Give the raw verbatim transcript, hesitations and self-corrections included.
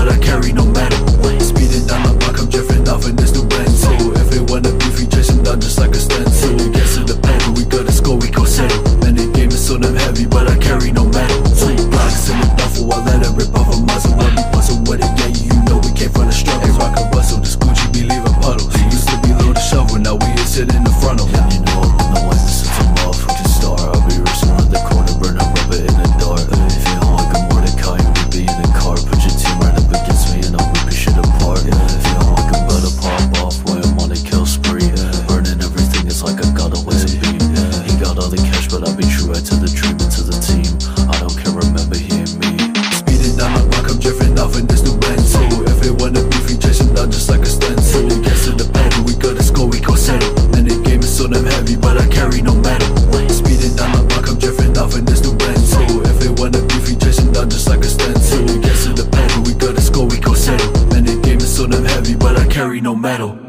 but I carry no metal. Speeding down the block, I'm drifting off in this new rental. If they wanna beef, we chasing down just like a stencil. It gets to the pedal, we gotta score, we go settle. Man, the game is so damn heavy, but I carry no metal. Two blocks in the duffel, I let it rip off a muzzle. When we puzzle with it, yeah, you know we came from the struggle. Hey, rock a bustle, this Gucci be leaving puddles. Used to be low to shovel, now we is sitting in the frontal. And you know I'm in the west, since I'm off with the star. I'll be racing around the corner, burning rubber in the dark. Feeling like a Mordecai, we be in the car. Put your team right up against me and I'll rip your shit apart. Feeling like I'm about to pop off when I'm on a kill spree. Burning everything, it's like I got a laser beam. He got all the cash, but I'll be true right to the dream and to the team. I don't care, remember he and me. Speeding down the block, I'm drifting off in this new rental. If they wanna beef, we chasing down just like a stencil. It gets to the pedal, we gotta score, we go settle. And the game is so damn heavy, but I carry no metal. Speeding down the block, I'm drifting off in this new rental. If they wanna beef, we chasing down just like a stencil. It gets to the pedal, we gotta score, we go settle. And the game is so damn heavy, but I carry no metal.